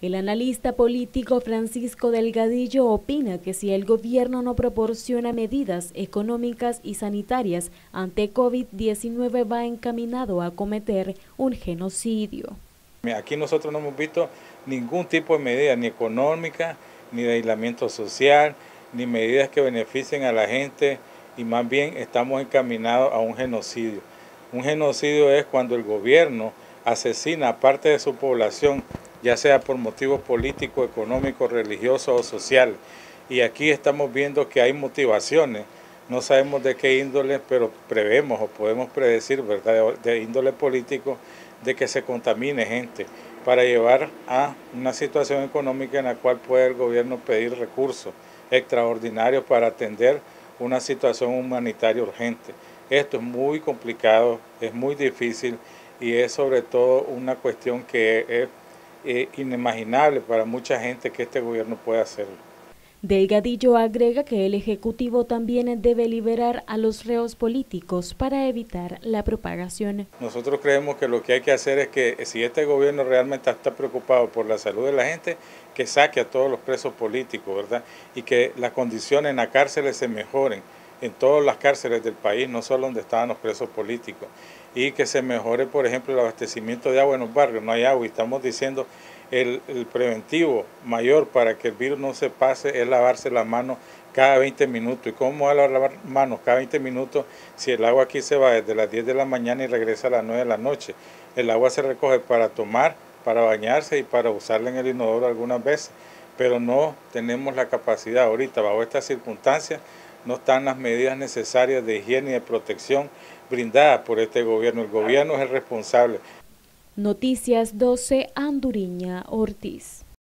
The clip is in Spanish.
El analista político Francisco Delgadillo opina que si el gobierno no proporciona medidas económicas y sanitarias ante COVID-19 va encaminado a cometer un genocidio. Aquí nosotros no hemos visto ningún tipo de medida, ni económica, ni de aislamiento social, ni medidas que beneficien a la gente, y más bien estamos encaminados a un genocidio. Un genocidio es cuando el gobierno asesina a parte de su población, ya sea por motivos políticos, económicos, religiosos o sociales. Y aquí estamos viendo que hay motivaciones, no sabemos de qué índole, pero prevemos o podemos predecir, ¿verdad?, de índole político, de que se contamine gente para llevar a una situación económica en la cual puede el gobierno pedir recursos extraordinarios para atender una situación humanitaria urgente. Esto es muy complicado, es muy difícil y es sobre todo una cuestión que es inimaginable para mucha gente que este gobierno pueda hacerlo. Delgadillo agrega que el Ejecutivo también debe liberar a los reos políticos para evitar la propagación. Nosotros creemos que lo que hay que hacer es que si este gobierno realmente está preocupado por la salud de la gente, que saque a todos los presos políticos, ¿verdad? Y que las condiciones en las cárceles se mejoren, en todas las cárceles del país, no solo donde estaban los presos políticos. Y que se mejore, por ejemplo, el abastecimiento de agua en los barrios. No hay agua y estamos diciendo el preventivo mayor para que el virus no se pase es lavarse las manos cada 20 minutos. ¿Y cómo va a lavar manos cada 20 minutos si el agua aquí se va desde las 10 de la mañana y regresa a las 9 de la noche? El agua se recoge para tomar, para bañarse y para usarla en el inodoro algunas veces, pero no tenemos la capacidad ahorita, bajo estas circunstancias, no están las medidas necesarias de higiene y de protección brindadas por este gobierno. El gobierno es el responsable. Noticias 12, Anduriña Ortiz.